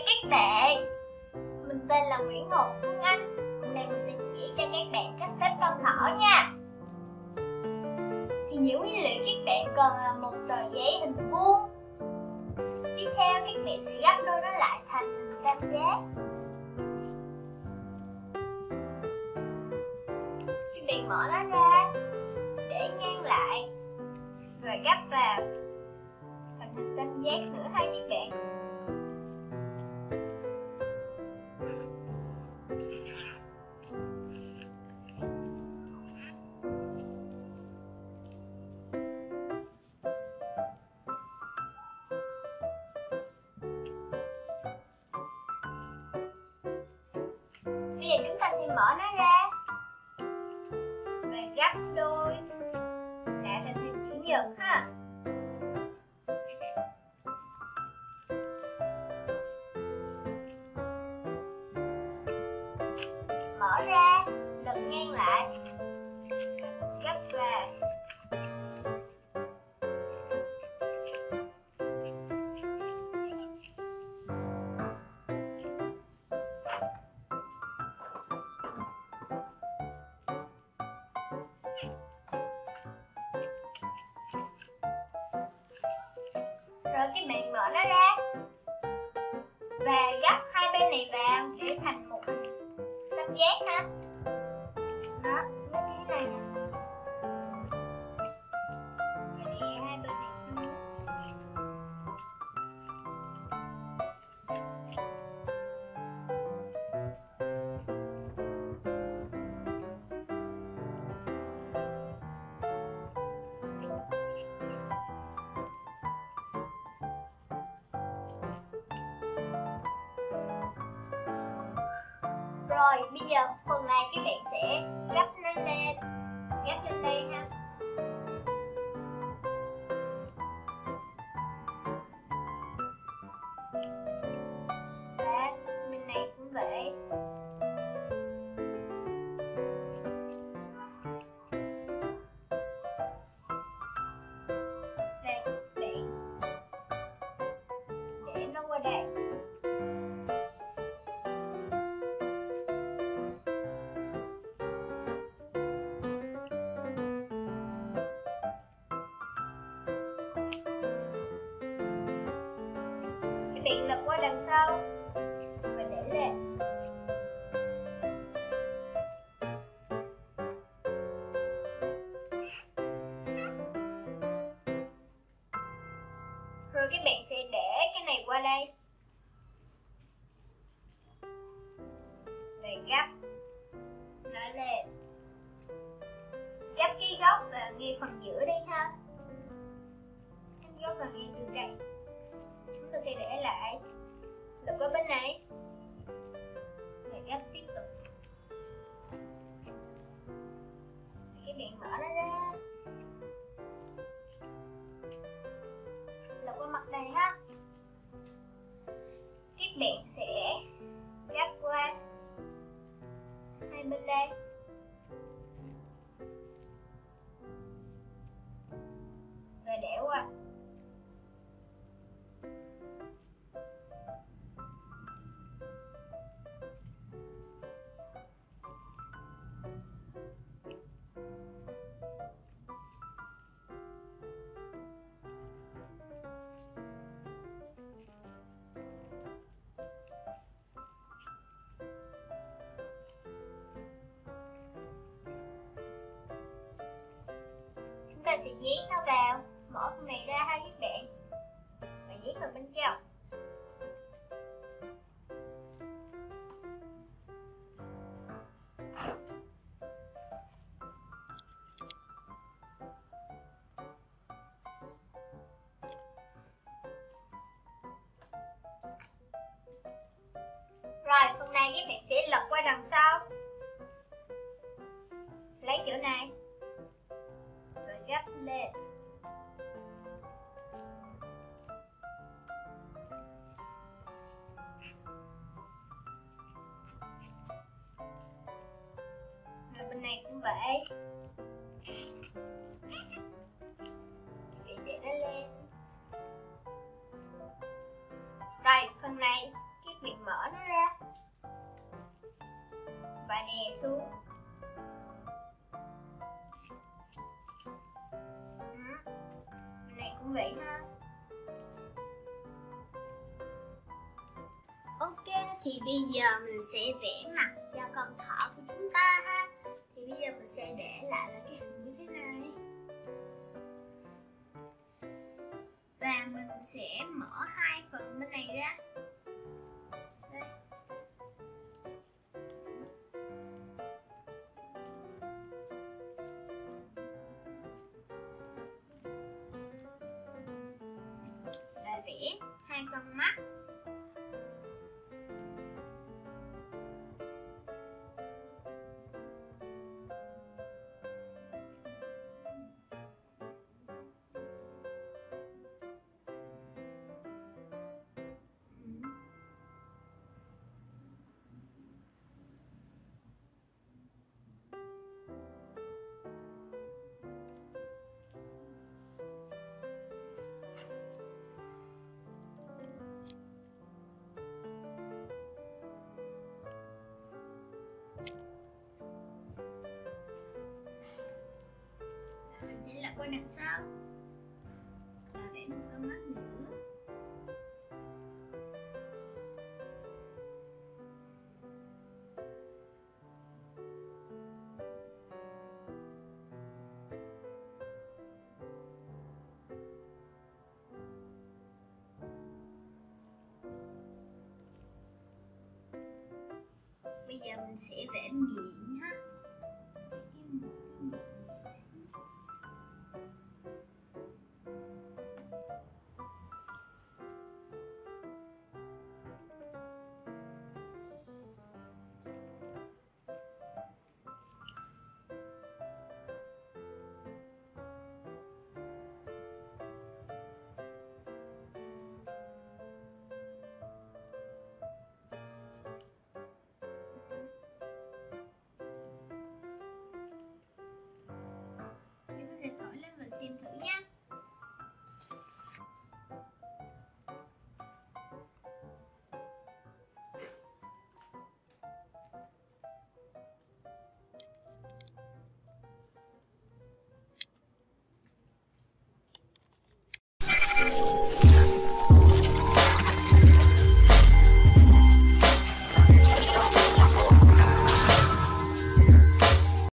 các bạn, mình tên là Nguyễn Hồ Phương Anh. Hôm nay mình sẽ chỉ cho các bạn cách xếp con thỏ nha. Thì những nguyên liệu các bạn cần là một tờ giấy hình vuông. Tiếp theo các bạn sẽ gấp đôi nó lại thành hình tam giác. Các bạn mở nó ra, để ngang lại, rồi gấp vào thành hình tam giác nữa ha các bạn. Bây giờ chúng ta sẽ mở nó ra và gấp đôi lại thành hình chữ nhật ha. Mở ra, lật ngang lại, gấp vào. Rồi các bạn mở nó ra và gấp hai bên này vào để thành một hình tam giác ha. Đó, nó như thế này nè. Rồi đè hai bên này xuống. Rồi bây giờ phần này các bạn sẽ gấp nó lên, gấp lên đây ha. Và bên này cũng vậy. Và các bạn để nó qua đây. Các bạn lật qua đằng sau và để lên. Rồi các bạn sẽ để cái này qua đây và gấp nó lên. Gấp cái góc vào ngay phần giữa đây ha. Gấp góc vào ngay từ đây. Chúng ta sẽ để lại, lật qua bên này và gấp tiếp tục. Các bạn mở nó ra, lật qua mặt này ha. Các bạn sẽ gấp qua hai bên đây và để qua. Chúng ta sẽ dán nó vào, mở phần này ra ha các bạn, và dán vào bên trong. Rồi phần này các bạn sẽ lật qua đằng sau, lấy chỗ này rồi gấp lên. Rồi bên này cũng vậy. Để nó lên. Rồi phần này các các bạn mở nó ra và đè xuống. Bên này cũng vậy ha. Ok, thì bây giờ mình sẽ vẽ mặt cho con thỏ của chúng ta ha. Thì bây giờ mình sẽ để lại là cái hình như thế này. Và mình sẽ mở hai phần bên này ra. Đây. Và vẽ hai con mắt. Mình sẽ lật qua đằng sau và vẽ một con mắt nữa. Bây giờ mình sẽ vẽ miệng ha. Xem thử nha.